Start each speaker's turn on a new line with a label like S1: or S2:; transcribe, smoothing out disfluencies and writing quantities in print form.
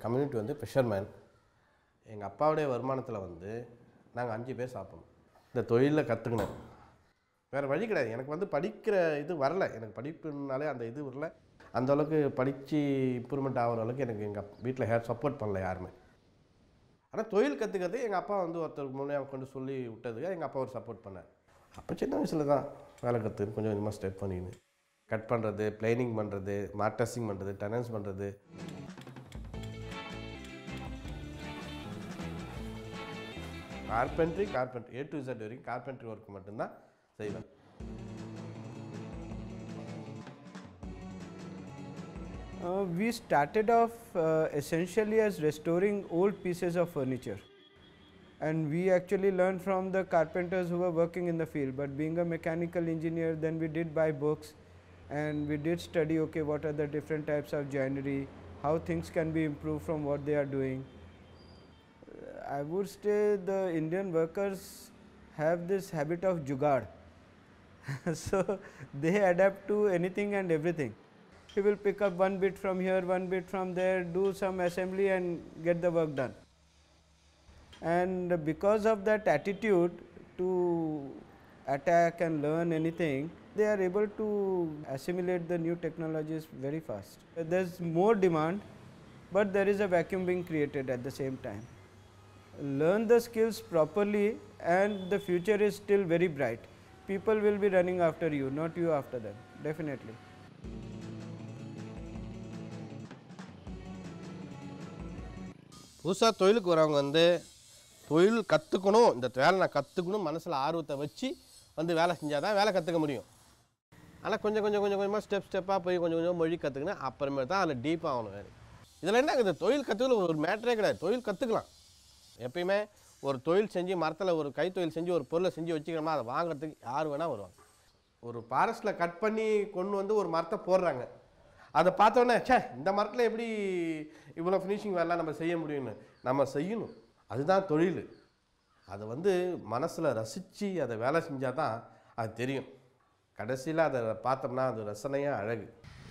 S1: Community வந்து fisherman. எங்கள் அப்பாவுடைய வருமானத்தில் வந்து நாங்கள் 5 பேர் சாப்பிடணும். இந்த தொழிலில் கற்றுக்கினேன். வேறு வழி கிடையாது. எனக்கு வந்து படிக்கிற இது வரல. எனக்கு படிப்புனாலே அந்த இது வரல. அந்தளவுக்கு படித்து இம்ப்ரூவ்மெண்ட் ஆகிற அளவுக்கு எனக்கு எங்கள் வீட்டில் சப்போர்ட் பண்ணல யாருமே. ஆனால் தொழில் கற்றுக்கிறது எங்கள் அப்பா வந்து ஒருத்தருக்கு முன்னே கொண்டு சொல்லி விட்டதுக்கு எங்கள் அப்பா ஒரு சப்போர்ட் பண்ணார். அப்போ சின்ன வயசில் தான் வேலை கற்றுக்கு கொஞ்சம் கொஞ்சமாக ஸ்டெப் பண்ணிக்கின்னு கட் பண்ணுறது, பிளைனிங் பண்ணுறது, மார்டஸிங் பண்ணுறது, டெனன்ஸ் பண்ணுறது. கார்பென்ட்ரி A to Z வரைக்கும் கார்பென்ட்ரி ஒர்க் மட்டும்தான் செய்வேன்.
S2: We started off essentially as restoring old pieces of furniture, and we actually learned from the carpenters who were working in the field. But being a mechanical engineer, then we did buy books and we did study, okay, what are the different types of joinery, how things can be improved from what they are doing. I would say the Indian workers have this habit of jugaad. So they adapt to anything and everything. He will pick up one bit from here, one bit from there, do some assembly and get the work done. And because of that attitude to attack and learn anything, they are able to assimilate the new technologies very fast. There is more demand, but there is a vacuum being created at the same time. Learn the skills properly and the future is still very bright. People will be running after you, not you after them, definitely.
S1: புதுசாக தொழிலுக்கு வரவங்க வந்து தொழில் கற்றுக்கணும், இந்த வேலை நான் கற்றுக்கணும் மனசில் ஆர்வத்தை வச்சு வந்து வேலை செஞ்சால் தான் வேலை கற்றுக்க முடியும். ஆனால் கொஞ்சம் கொஞ்சமாக ஸ்டெப்பாக போய் கொஞ்சம் மொழி கற்றுக்கினா அப்புறமே தான் அதில் டீப்பாக ஆகணும். வேறு இதில் என்ன இந்த தொழில் கற்றுக்கல ஒரு மேட்டரே கிடையாது. தொழில் கற்றுக்கலாம். எப்பயுமே ஒரு தொழில் செஞ்சு மரத்தில் ஒரு கைத்தொழில் செஞ்சு ஒரு பொருளை செஞ்சு வச்சுக்கணும்னா அதை வாங்குறதுக்கு யார் வேணால் வருவாங்க. ஒரு ஃபாரஸ்ட்டில் கட் பண்ணி கொண்டு வந்து ஒரு மரத்தை போடுறாங்க. அதை பார்த்தோன்னே இந்த மரத்தில் எப்படி இவ்வளோ ஃபினிஷிங் வேலை நம்ம செய்ய முடியும்னு நம்ம செய்யணும். அதுதான் தொழில். அதை வந்து மனசில் ரசித்து அதை வேலை செஞ்சால் தான் அது தெரியும். கடைசியில் அதை பார்த்தோம்னா அது ரசனையாக அழகு.